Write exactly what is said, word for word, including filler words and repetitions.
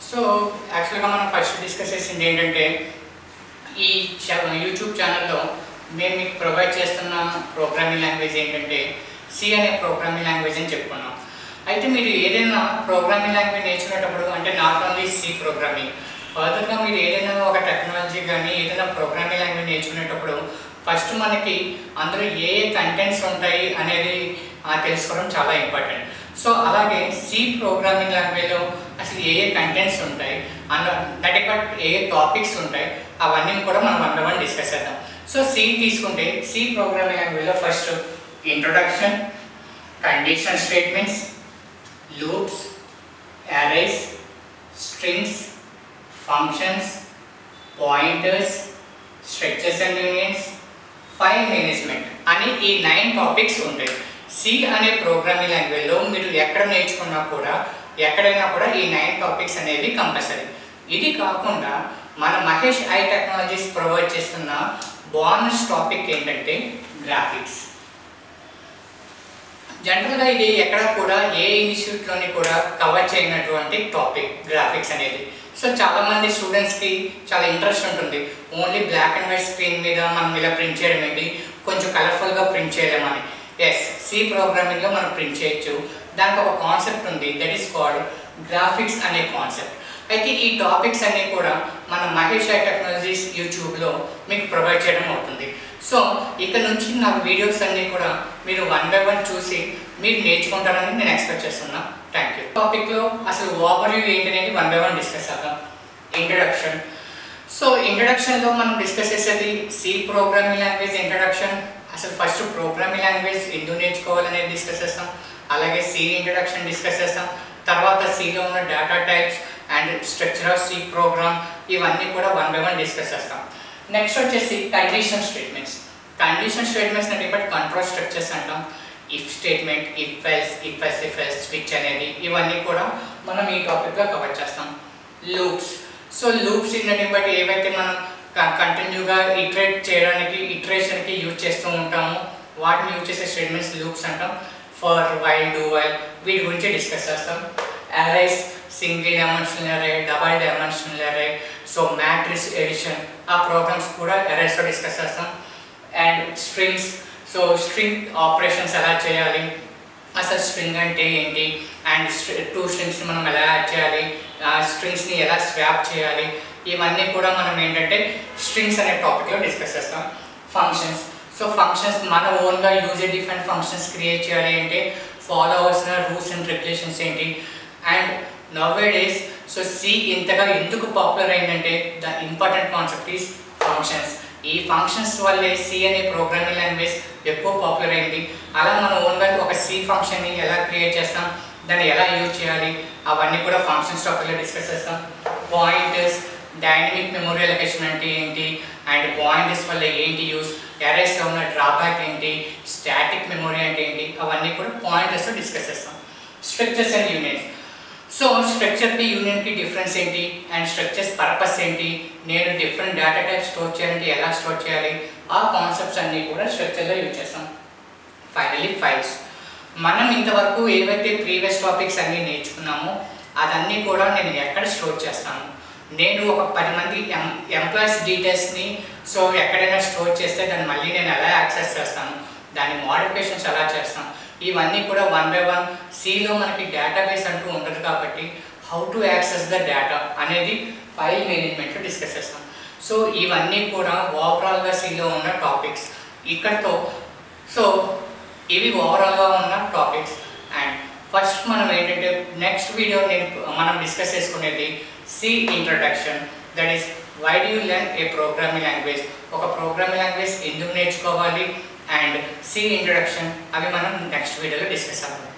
So యాక్చువల్గా మనం first discuss చేసింది ఏంటంటే ఈ యూట్యూబ్ ఛానల్లో మేము మీకు ప్రొవైడ్ చేస్తున్న ప్రోగ్రామింగ్ లాంగ్వేజ్ ఏంటంటే సి అనే ప్రోగ్రామింగ్ లాంగ్వేజ్ అని చెప్పుకున్నాం. అయితే మీరు ఏదైనా ప్రోగ్రామింగ్ లాంగ్వేజ్ నేర్చుకునేటప్పుడు అంటే నాట్ ఓన్లీ సి ప్రోగ్రామింగ్, ఫర్దర్గా మీరు ఏదైనా ఒక టెక్నాలజీ కానీ ఏదైనా ప్రోగ్రామింగ్ లాంగ్వేజ్ నేర్చుకునేటప్పుడు ఫస్ట్ మనకి అందులో ఏ ఏ కంటెంట్స్ ఉంటాయి అనేది తెలుసుకోవడం చాలా ఇంపార్టెంట్. సో అలాగే సి ప్రోగ్రామింగ్ లాంగ్వేజ్లో అసలు ఏ ఏ కంటెంట్స్ ఉంటాయి అందులో దట్ బట్ ఏ ఏ టాపిక్స్ ఉంటాయి అవన్నీ కూడా మనం వన్ బై వన్ డిస్కస్ చేద్దాం. సో సి తీసుకుంటే సి ప్రోగ్రామింగ్ లాంగ్వేజ్లో first introduction, condition statements, loops, arrays, strings, functions, pointers, structures and unions, file management అని ఈ నైన్ టాపిక్స్ ఉంటాయి. సి అనే ప్రోగ్రామింగ్ లాంగ్వేజ్లో మీరు ఎక్కడ నేర్చుకున్నా కూడా ఎక్కడైనా కూడా ఈ నైన్ టాపిక్స్ అనేవి కంపల్సరీ. ఇది కాకుండా మన మహేష్ ఐ టెక్నాలజీస్ ప్రొవైడ్ చేస్తున్న బోనస్ టాపిక్ ఏంటంటే గ్రాఫిక్స్. జనరల్గా ఇది ఎక్కడ కూడా ఏ ఇన్స్టిట్యూట్లోని కూడా కవర్ చేయనటువంటి టాపిక్ గ్రాఫిక్స్ అనేది. సో చాలామంది స్టూడెంట్స్కి చాలా ఇంట్రెస్ట్ ఉంటుంది, only black and white screen మీద మనం ఇలా ప్రింట్ చేయడం ఏంటి, కొంచెం కలర్ఫుల్గా ప్రింట్ చేయలేమని. ఎస్, సి ప్రోగ్రామింగ్లో మనం ప్రింట్ చేయొచ్చు. దానికి ఒక కాన్సెప్ట్ ఉంది, దట్ ఈస్ కాల్డ్ గ్రాఫిక్స్ అనే కాన్సెప్ట్. అయితే ఈ టాపిక్స్ అన్నీ కూడా మన మహేష్ ఐ టెక్నాలజీస్ యూట్యూబ్లో మీకు ప్రొవైడ్ చేయడం అవుతుంది. సో ఇక్కడ నుంచి నా వీడియోస్ అన్నీ కూడా మీరు వన్ బై వన్ చూసి మీరు నేర్చుకుంటారని నేను ఎక్స్పెక్ట్ చేస్తున్నా. Thank you. టాపిక్లో అసలు ఓవర్ వ్యూ ఏంటనేది వన్ బై వన్ డిస్కస్ చేద్దాం. ఇంట్రడక్షన్. సో ఇంట్రడక్షన్లో మనం డిస్కస్ చేసేది సి ప్రోగ్రామింగ్ లాంగ్వేజ్ ఇంట్రడక్షన్. అసలు ఫస్ట్ ప్రోగ్రామింగ్ లాంగ్వేజ్ ఎందుకు నేర్చుకోవాలనేది డిస్కస్ చేస్తాం. అలాగే సి ఇంట్రడక్షన్ డిస్కస్ చేస్తాం. తర్వాత సిలో ఉన్న data types and structure of C program ఇవన్నీ కూడా వన్ బై వన్ డిస్కస్ చేస్తాం. నెక్స్ట్ వచ్చేసి కండిషన్ స్టేట్మెంట్స్. కండిషన్ స్టేట్మెంట్స్ అంటే బట్ కంట్రోల్ స్ట్రక్చర్స్ అంటాం. If statement, if else, if else, if else, switch అనేది ఇవన్నీ కూడా మనం ఈ టాపిక్లో కవర్ చేస్తాం. లూప్స్. సో లూప్స్ ఏంటంటే బట్ ఏవైతే మనం కంటిన్యూగా ఇటరేట్ చేయడానికి ఇటరేషన్కి యూజ్ చేస్తూ ఉంటామో వాటిని యూజ్ చేసే స్టేట్మెంట్స్ లూప్స్ అంటాం. ఫర్, వైల్, డూ వైల్ వీటి గురించి డిస్కస్ చేస్తాం. Arrays, single dimensional array, double dimensional array, so matrix addition ఆ ప్రోగ్రామ్స్ కూడా అరేస్లో డిస్కస్ చేస్తాం. And strings. So string operations ఎలా చేయాలి, అసలు స్ట్రింగ్ అంటే ఏంటి, అండ్ టూ స్ట్రింగ్స్ని మనం ఎలా యాడ్ చేయాలి, స్ట్రింగ్స్ని ఎలా స్వాప్ చేయాలి, ఇవన్నీ కూడా మనం ఏంటంటే స్ట్రింగ్స్ అనే టాపిక్లో డిస్కస్ చేస్తాం. ఫంక్షన్స్. సో ఫంక్షన్స్ మన ఓన్గా యూజ్ డిఫరెంట్ ఫంక్షన్స్ క్రియేట్ చేయాలి అంటే ఫాలో అవ్వాల్సిన రూల్స్ అండ్ రెగ్యులేషన్స్ ఏంటి. And nowadays so C ఇంతగా ఎందుకు పాపులర్ అయిందంటే the important concept is functions. ఈ ఫంక్షన్స్ వల్లే సి అనే ప్రోగ్రామింగ్ లాంగ్వేజ్ ఎక్కువ పాపులర్ అయింది. అలా మనం ఓన్గా ఒక సి ఫంక్షన్ని ఎలా క్రియేట్ చేస్తాం, దాన్ని ఎలా యూజ్ చేయాలి అవన్నీ కూడా ఫంక్షన్స్ టాపిక్లో డిస్కస్ చేస్తాం. పాయింటర్స్, డైనమిక్ మెమరీ అలొకేషన్ అంటే ఏంటి, అండ్ పాయింటర్స్ వల్ల ఏంటి యూస్, అరేస్లో ఉన్న డ్రాబ్యాక్ ఏంటి, స్టాటిక్ మెమరీ అంటే ఏంటి అవన్నీ కూడా పాయింటర్స్తో డిస్కస్ చేస్తాం. Structures and unions. సో స్ట్రక్చర్కి యూనియన్కి డిఫరెన్స్ ఏంటి అండ్ స్ట్రక్చర్స్ పర్పస్ ఏంటి, నేను డిఫరెంట్ డేటా టైప్ స్టోర్ చేయాలంటే ఎలా స్టోర్ చేయాలి, ఆ కాన్సెప్ట్స్ అన్నీ కూడా స్ట్రక్చర్లో యూజ్ చేస్తాం. Finally files. మనం ఇంతవరకు ఏవైతే ప్రీవియస్ టాపిక్స్ అన్నీ నేర్చుకున్నామో అదన్నీ కూడా నేను ఎక్కడ స్టోర్ చేస్తాను, నేను ఒక పది మంది ఎం ఎంప్లాయీస్ డీటెయిల్స్ని సో ఎక్కడైనా స్టోర్ చేస్తే దాన్ని మళ్ళీ నేను ఎలా యాక్సెస్ చేస్తాను, దాని మోడిఫికేషన్స్ ఎలా చేస్తాను, ఇవన్నీ కూడా వన్ బై వన్ సిలో మనకి డేటాబేస్ అంటూ ఉంటుంది కాబట్టి how to access the data అనేది ఫైల్ మేనేజ్మెంట్లో డిస్కస్ చేస్తాం. సో ఇవన్నీ కూడా ఓవరాల్గా సిలో ఉన్న టాపిక్స్ ఇక్కడతో. సో ఇవి ఓవరాల్గా ఉన్న టాపిక్స్. అండ్ ఫస్ట్ మనం ఏంటంటే నెక్స్ట్ వీడియో నేను మనం డిస్కస్ చేసుకునేది C introduction, that is why do you learn a programming language, ఒక ప్రోగ్రామింగ్ లాంగ్వేజ్ ఎందుకు నేర్చుకోవాలి, అండ్ సి ఇంట్రడక్షన్ అవి మనం నెక్స్ట్ వీడియోలో డిస్కస్ అవుతాం.